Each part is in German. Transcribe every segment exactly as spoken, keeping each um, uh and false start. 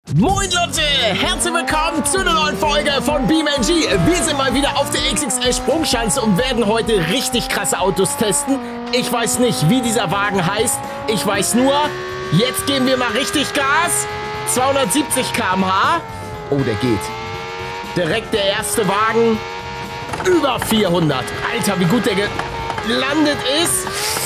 Moin Leute, herzlich willkommen zu einer neuen Folge von BeamNG. Wir sind mal wieder auf der X X L Sprungschanze und werden heute richtig krasse Autos testen. Ich weiß nicht, wie dieser Wagen heißt. Ich weiß nur, jetzt geben wir mal richtig Gas. zweihundertsiebzig Kilometer pro Stunde. Oh, der geht. Direkt der erste Wagen. Über vierhundert. Alter, wie gut der gelandet ist.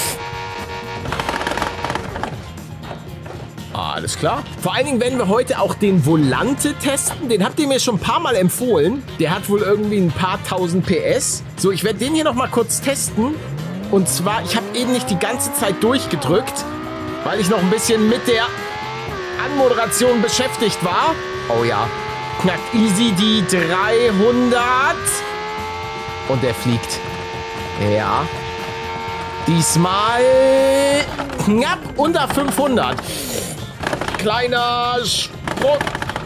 Alles klar. Vor allen Dingen werden wir heute auch den Volante testen. Den habt ihr mir schon ein paar Mal empfohlen. Der hat wohl irgendwie ein paar tausend P S. So, ich werde den hier noch mal kurz testen. Und zwar, ich habe eben nicht die ganze Zeit durchgedrückt, weil ich noch ein bisschen mit der Anmoderation beschäftigt war. Oh ja, knackt easy die dreihundert. Und der fliegt. Ja. Diesmal knapp unter fünfhundert. Kleiner Sprung.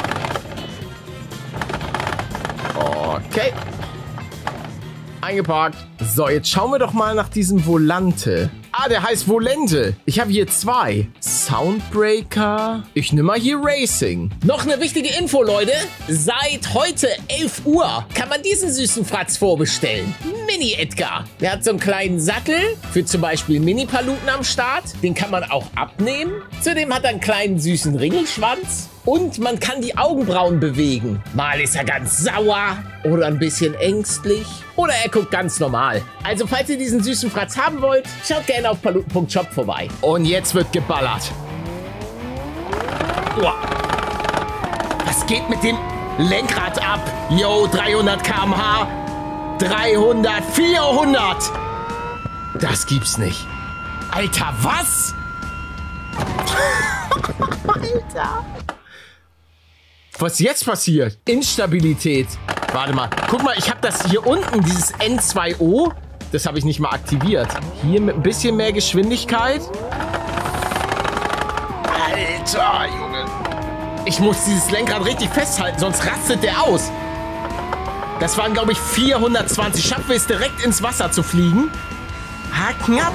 Okay. Eingeparkt. So, jetzt schauen wir doch mal nach diesem Volante. Ah, der heißt Volente. Ich habe hier zwei. Soundbreaker. Ich nehme mal hier Racing. Noch eine wichtige Info, Leute. Seit heute elf Uhr kann man diesen süßen Fratz vorbestellen. Mini Edgar. Der hat so einen kleinen Sattel für zum Beispiel Mini-Paluten am Start. Den kann man auch abnehmen. Zudem hat er einen kleinen süßen Ringelschwanz. Und man kann die Augenbrauen bewegen. Mal ist er ganz sauer oder ein bisschen ängstlich. Oder er guckt ganz normal. Also falls ihr diesen süßen Fratz haben wollt, schaut gerne auf paluten punkt shop vorbei. Und jetzt wird geballert. Uah. Was geht mit dem Lenkrad ab? Yo, dreihundert Kilometer pro Stunde. dreihundert, vierhundert. Das gibt's nicht. Alter, was? Alter. Was jetzt passiert? Instabilität. Warte mal. Guck mal, ich habe das hier unten, dieses N zwei O. Das habe ich nicht mal aktiviert. Hier mit ein bisschen mehr Geschwindigkeit. Alter, Junge. Ich muss dieses Lenkrad richtig festhalten, sonst rastet der aus. Das waren, glaube ich, vierhundertzwanzig. Schaffen wir es direkt ins Wasser zu fliegen? Ha, knapp.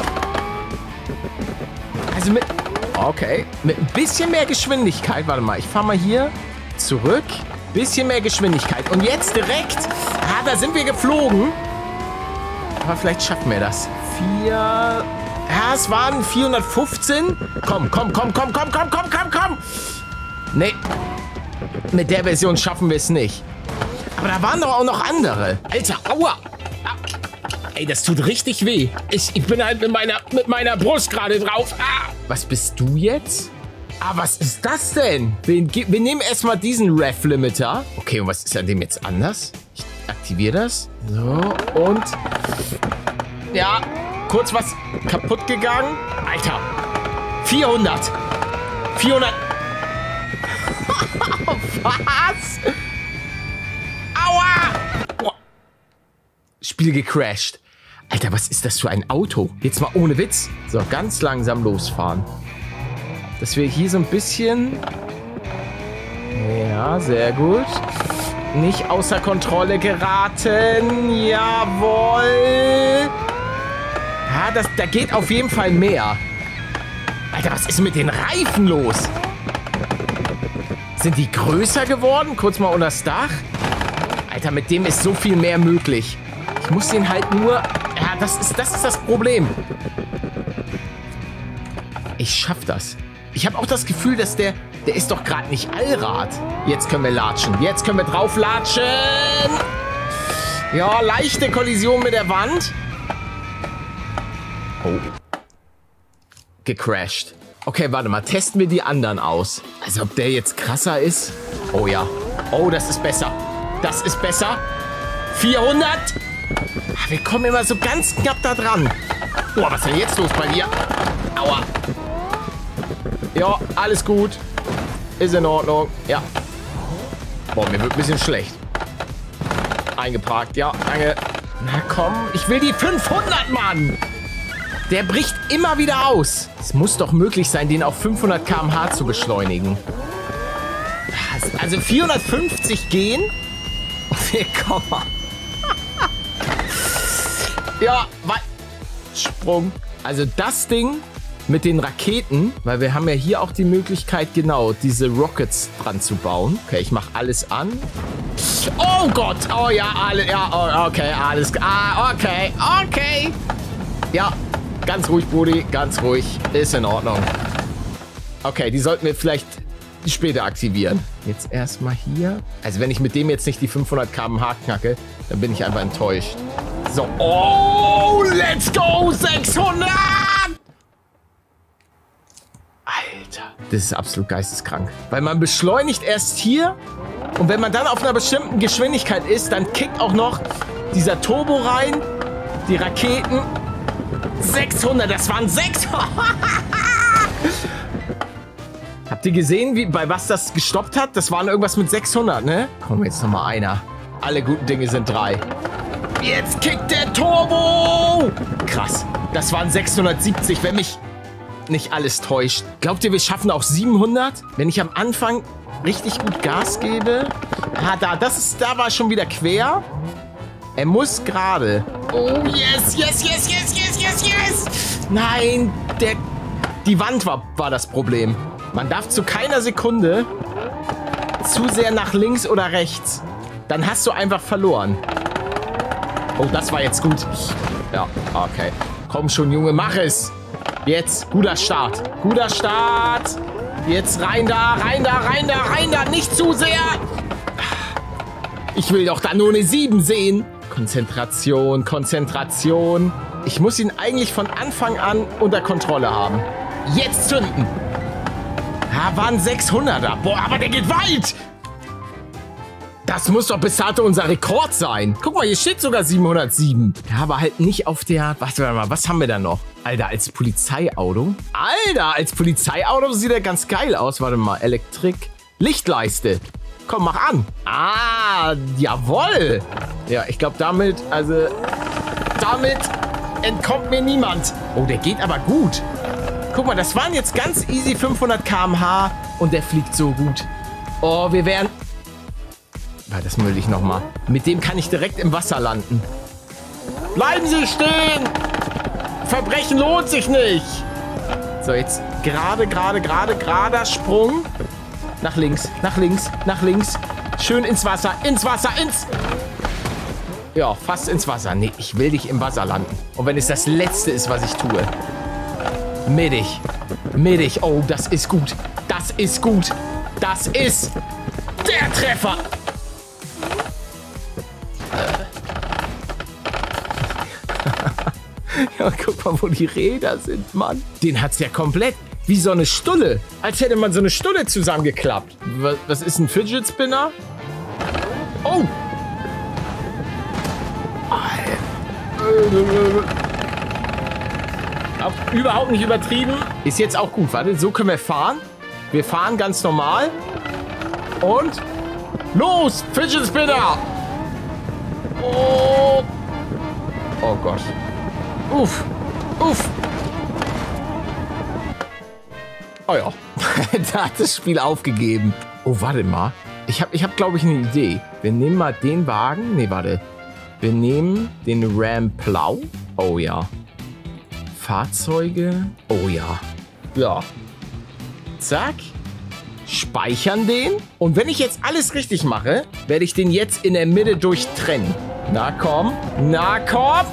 Also mit... Okay. Mit ein bisschen mehr Geschwindigkeit. Warte mal, ich fahre mal hier zurück. Bisschen mehr Geschwindigkeit. Und jetzt direkt... Ah, da sind wir geflogen. Aber vielleicht schaffen wir das. Vier... Ja, es waren vierhundertfünfzehn. Komm, komm, komm, komm, komm, komm, komm, komm, komm. Nee. Mit der Version schaffen wir es nicht. Aber da waren doch auch noch andere. Alter, aua. Ey, das tut richtig weh. Ich, ich bin halt mit meiner, mit meiner Brust gerade drauf. Ah. Was bist du jetzt? Ah, was ist das denn? Wir, wir nehmen erstmal diesen Rev-Limiter. Okay, und was ist an dem jetzt anders? Ich aktiviere das. So, und... Ja, kurz was kaputt gegangen. Alter, vierhundert. vierhundert. Was? Aua! Oh. Spiel gecrashed. Alter, was ist das für ein Auto? Jetzt mal ohne Witz. So, ganz langsam losfahren. Dass wir hier so ein bisschen... Ja, sehr gut. Nicht außer Kontrolle geraten. Jawohl. Ja, das, da geht auf jeden Fall mehr. Alter, was ist mit den Reifen los? Sind die größer geworden? Kurz mal unter das Dach. Alter, mit dem ist so viel mehr möglich. Ich muss den halt nur... Ja, das ist das, ist das Problem. Ich schaff das. Ich habe auch das Gefühl, dass der... Der ist doch gerade nicht Allrad. Jetzt können wir latschen. Jetzt können wir drauf latschen. Ja, leichte Kollision mit der Wand. Oh. Gecrashed. Okay, warte mal. Testen wir die anderen aus. Also, ob der jetzt krasser ist? Oh ja. Oh, das ist besser. Das ist besser. vierhundert. Wir kommen immer so ganz knapp da dran. Oh, was ist denn jetzt los bei dir? Aua. Ja, alles gut. Ist in Ordnung. Ja. Boah, mir wird ein bisschen schlecht. Eingeparkt. Ja, danke. Na komm, ich will die fünfhundert, Mann. Der bricht immer wieder aus. Es muss doch möglich sein, den auf fünfhundert Kilometer pro Stunde zu beschleunigen. Also vierhundertfünfzig gehen. Und wir kommen. Ja, Sprung. Also das Ding mit den Raketen, weil wir haben ja hier auch die Möglichkeit, genau, diese Rockets dran zu bauen. Okay, ich mache alles an. Oh Gott, oh ja, alle, ja, oh, okay, alles, ah, okay, okay. Ja, ganz ruhig, Brudi, ganz ruhig, ist in Ordnung. Okay, die sollten wir vielleicht später aktivieren. Jetzt erstmal hier. Also wenn ich mit dem jetzt nicht die fünfhundert Kilometer pro Stunde knacke, dann bin ich einfach enttäuscht. So, oh, let's go, sechshundert! Alter, das ist absolut geisteskrank. Weil man beschleunigt erst hier und wenn man dann auf einer bestimmten Geschwindigkeit ist, dann kickt auch noch dieser Turbo rein, die Raketen. sechshundert, das waren sechshundert. Habt ihr gesehen, wie, bei was das gestoppt hat? Das waren irgendwas mit sechshundert, ne? Komm, jetzt noch mal einer. Alle guten Dinge sind drei. Jetzt kickt der Turbo! Krass, das waren sechshundertsiebzig, wenn mich nicht alles täuscht. Glaubt ihr, wir schaffen auch siebenhundert? Wenn ich am Anfang richtig gut Gas gebe? Ah, da, das ist, da war schon wieder quer. Er muss gerade. Oh, yes, yes, yes, yes, yes, yes, yes. Nein, der, die Wand war, war das Problem. Man darf zu keiner Sekunde zu sehr nach links oder rechts. Dann hast du einfach verloren. Oh, das war jetzt gut. Ja, okay. Komm schon, Junge, mach es. Jetzt, guter Start. Guter Start. Jetzt rein da, rein da, rein da, rein da. Nicht zu sehr. Ich will doch da nur eine sieben sehen. Konzentration, Konzentration. Ich muss ihn eigentlich von Anfang an unter Kontrolle haben. Jetzt zünden. Ja, waren sechshunderter. Boah, aber der geht weit. Das muss doch bis dato unser Rekord sein. Guck mal, hier steht sogar siebenhundertsieben. Ja, aber halt nicht auf der... Warte mal, was haben wir da noch? Alter, als Polizeiauto? Alter, als Polizeiauto sieht er ganz geil aus. Warte mal, Elektrik. Lichtleiste. Komm, mach an. Ah, jawohl. Ja, ich glaube damit, also... Damit entkommt mir niemand. Oh, der geht aber gut. Guck mal, das waren jetzt ganz easy fünfhundert Kilometer pro Stunde und der fliegt so gut. Oh, wir wären... Das will ich noch mal. Mit dem kann ich direkt im Wasser landen. Bleiben Sie stehen! Verbrechen lohnt sich nicht! So, jetzt gerade, gerade, gerade, gerader Sprung. Nach links, nach links, nach links. Schön ins Wasser, ins Wasser, ins... Ja, fast ins Wasser. Nee, ich will dich im Wasser landen. Und wenn es das Letzte ist, was ich tue. Mittig. Mittig. Oh, das ist gut. Das ist gut. Das ist der Treffer. Ja, guck mal, wo die Räder sind, Mann. Den hat's ja komplett wie so eine Stulle. Als hätte man so eine Stulle zusammengeklappt. Was, was ist ein Fidget Spinner? Oh! Auch überhaupt nicht übertrieben. Ist jetzt auch gut. Warte, so können wir fahren. Wir fahren ganz normal. Und los, Fidget Spinner! Oh! Oh Gott. Uff, uff. Oh ja, da hat das Spiel aufgegeben. Oh, warte mal. Ich habe, ich hab, glaube ich, eine Idee. Wir nehmen mal den Wagen. Nee, warte. Wir nehmen den Ram Plow. Oh ja. Fahrzeuge. Oh ja. Ja. Zack. Speichern den. Und wenn ich jetzt alles richtig mache, werde ich den jetzt in der Mitte durchtrennen. Na komm. Na komm.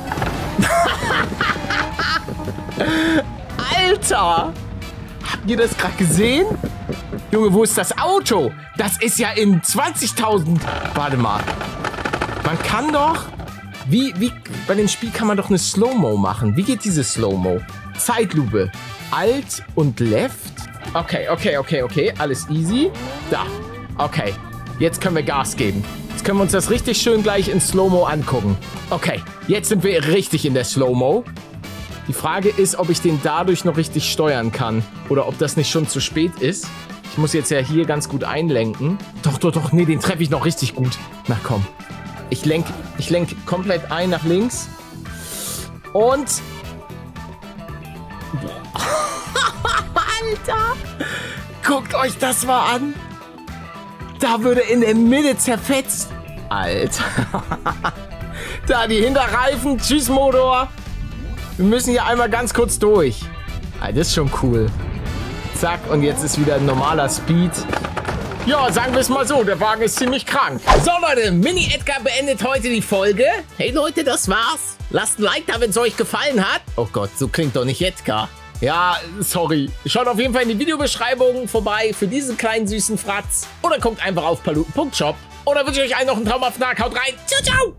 Alter! Habt ihr das gerade gesehen? Junge, wo ist das Auto? Das ist ja in zwanzigtausend. Warte mal. Man kann doch... Wie, wie... Bei dem Spiel kann man doch eine Slow-Mo machen. Wie geht diese Slow-Mo? Zeitlupe. Alt und Left. Okay, okay, okay, okay. Alles easy. Da. Okay. Jetzt können wir Gas geben. Jetzt können wir uns das richtig schön gleich in Slow-Mo angucken. Okay, jetzt sind wir richtig in der Slow-Mo. Die Frage ist, ob ich den dadurch noch richtig steuern kann. Oder ob das nicht schon zu spät ist. Ich muss jetzt ja hier ganz gut einlenken. Doch, doch, doch. Nee, den treffe ich noch richtig gut. Na komm. Ich lenke ich lenk komplett ein nach links. Und... Alter! Guckt euch das mal an. Da würde in der Mitte zerfetzt. Alter. Da die Hinterreifen. Tschüss, Motor. Wir müssen hier einmal ganz kurz durch. Ah, das ist schon cool. Zack, und jetzt ist wieder ein normaler Speed. Ja, sagen wir es mal so, der Wagen ist ziemlich krank. So, Leute, Mini Edgar beendet heute die Folge. Hey, Leute, das war's. Lasst ein Like da, wenn es euch gefallen hat. Oh Gott, so klingt doch nicht Edgar. Ja, sorry. Schaut auf jeden Fall in die Videobeschreibung vorbei für diesen kleinen süßen Fratz. Oder guckt einfach auf paluten punkt shop. Oder wünsche ich euch allen noch einen traumhaften Tag. Haut rein. Ciao, ciao.